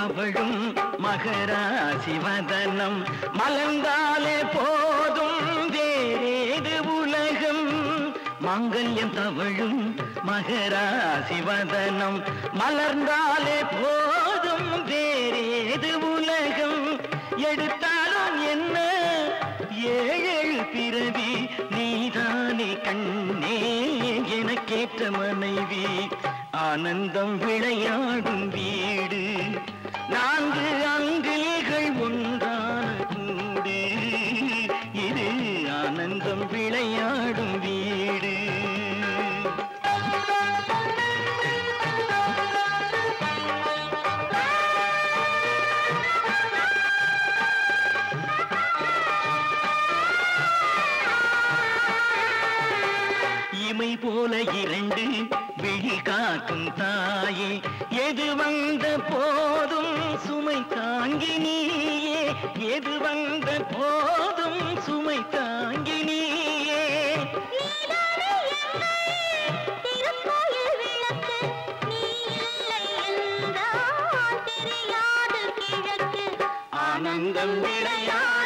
தவழும் மகராசி வதனம் மலர்ந்தாலே போதும் வேறேது உலகம் மாங்கல்யம் தவழும் மகராசி வதனம் மலர்ந்தாலே போதும் வேறேது உலகம் எடுத்தாலும் என்ன ஏழு பிறவி நீதானே கண்ணே எனக்கேற்ற மனைவி ஆனந்தம் விளையாடும் வீடு நான்கு அங்கில்கள் ஒன்றான கூடு இது ஆனந்தம் விளையாடும் வீடு இமை போல இரண்டு விழி காக்கும் தாயே எது வந்த போதும் சுமை தாங்கி நீயே எது வந்த போதும் சுமை தாங்கி நீயே ஆனந்தம் விளையா